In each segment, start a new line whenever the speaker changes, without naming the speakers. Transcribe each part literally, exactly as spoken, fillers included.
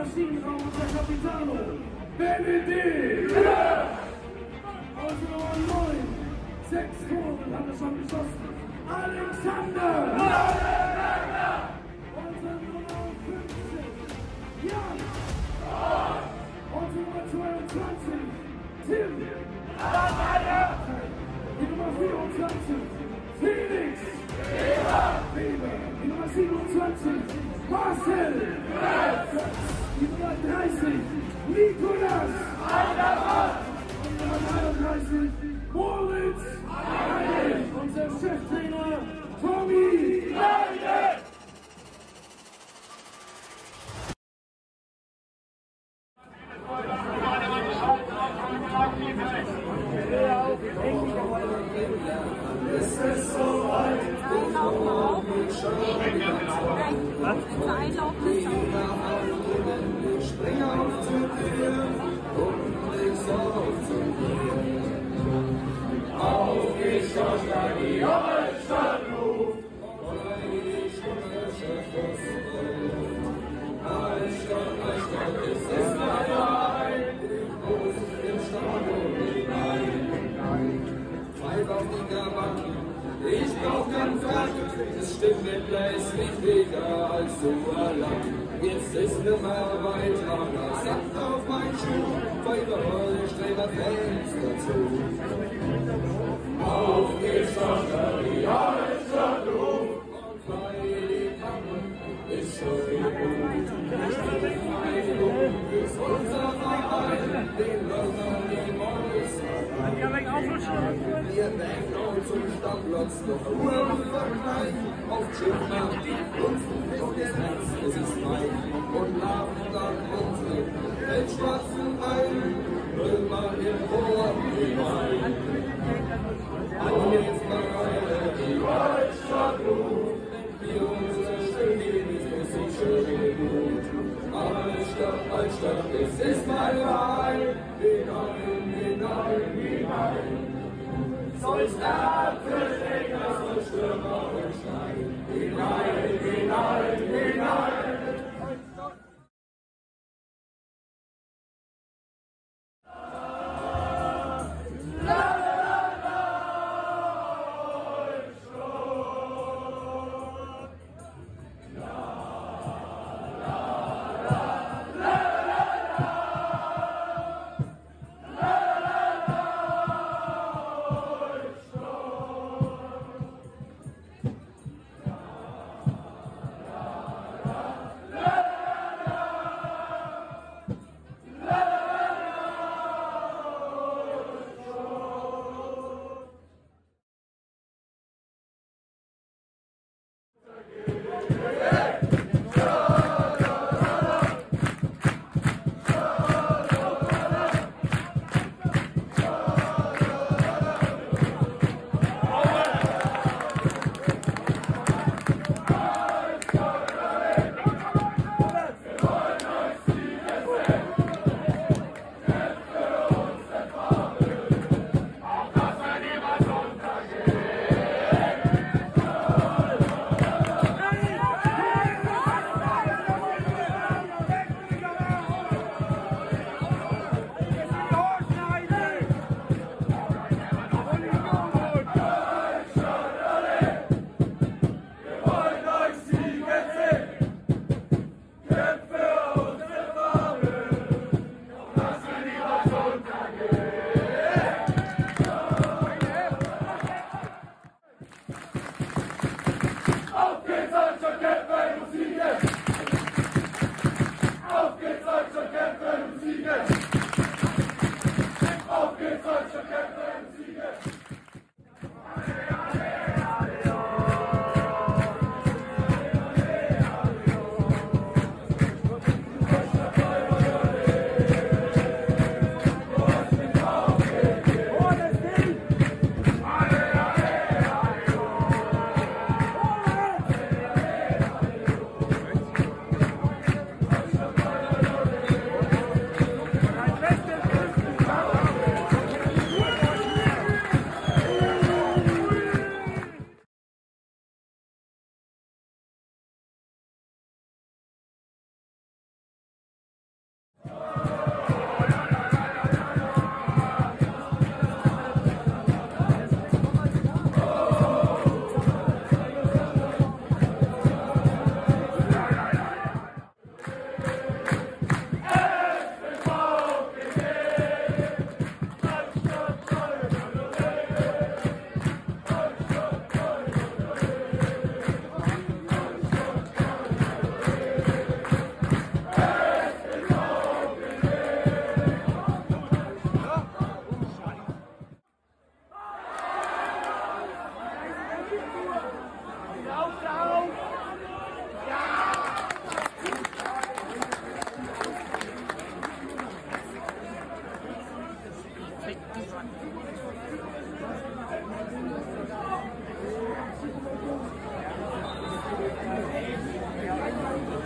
Maschinenraum und der Capitano. Benedikt! Ja! Aus Nummer neun. Sechs Tore hat er schon geschossen. Alexander! Alexander! Unser Nummer fünfzehn. Jan! Unser Nummer zweiundzwanzig. Tim! Die Nummer vierundzwanzig. Felix! Weber! Die Nummer siebenundzwanzig. Marcel! Die Nummer dreißig. Nikolas! Und Nummer dreiunddreißig. Moritz! Unser Cheftrainer Tommy!
Es ist soweit,
Einlaufen auch. Für Einlaufen ist auch.
ich spring auf zu dir und ich sauf zu dir. Auf geht's, Joshua, die Holstadt ruft. Altstadt, Altstadt, es ist mein Verein. Ich muss im Stadion hinein. Pfeif auf die Krawatten, ich brauch keinen Frack. Das Stimmmittler ist wichtiger als so allein. Jetzt ist nimmer weiter, das Saft auf mein Schuh. Pfeife, ich dreh das Fenster zu. Auf geht's, Tochter, die Altstadt ruft. Und weil die Kappen ist schon gut. Vereinigung ist unser Verein, den Löffern, die Mäuse. Wir denken uns zum Stammplatz noch Ruhe und Vergleich. Auf Schiff nach die Kunst und das Herz, es ist mein. Und laufen dann unsere weltschwarzen Beine. Will man im Chor hinein. Und jetzt mal die Altstadt ruft. Wie unsere Stimme ist Musik schön gut. Altstadt, Altstadt, es ist mein Verein. Hinein, hinein, hinein. Soll's Apfelregner, soll Stürmer und Stein. Hinein, hinein, hinein.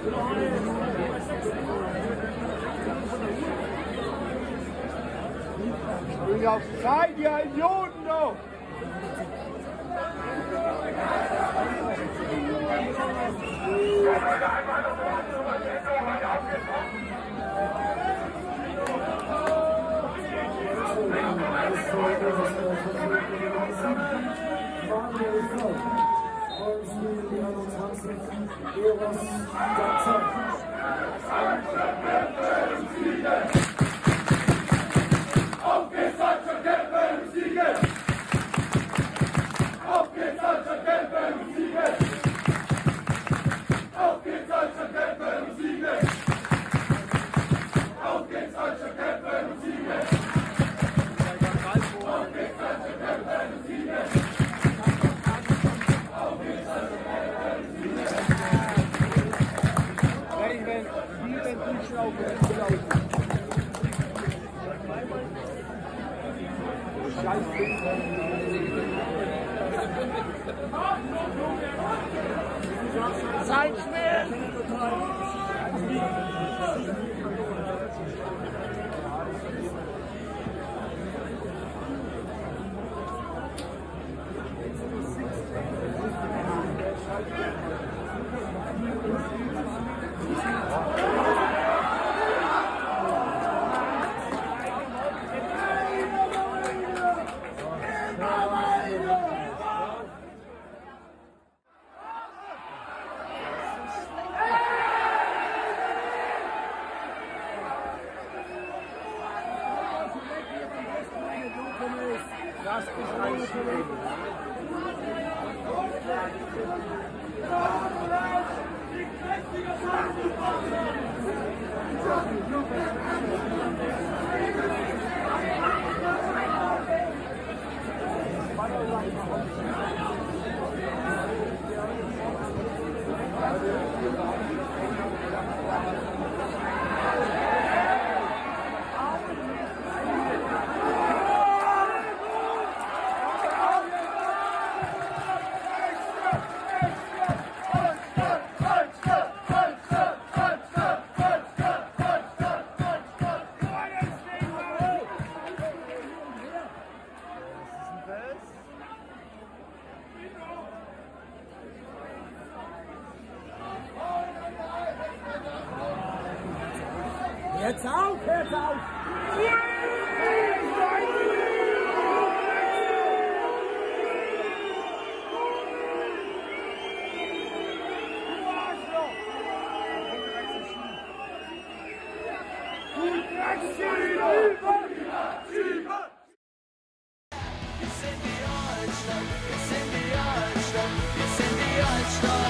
Spring auf die Seite, ihr Idioten doch!
Auf geht's, Deutsche Kämpfer im Siegen! Auf geht's, Deutsche Kämpfer im Siegen! Auf geht's, Deutsche Kämpfer im Siegen! Auf geht's, Deutsche Kämpfer im Siegen! Auf geht's, Deutsche Kämpfer im Siegen! Auf geht's, Deutsche Kämpfer im Siegen!
Wenn die wenn die Schlaufe laufen. Seid schnell! Das ist ein Schwede. Jetzt auf, jetzt auf!
Wir sind die Altstadt, wir sind die Altstadt, wir sind die Altstadt.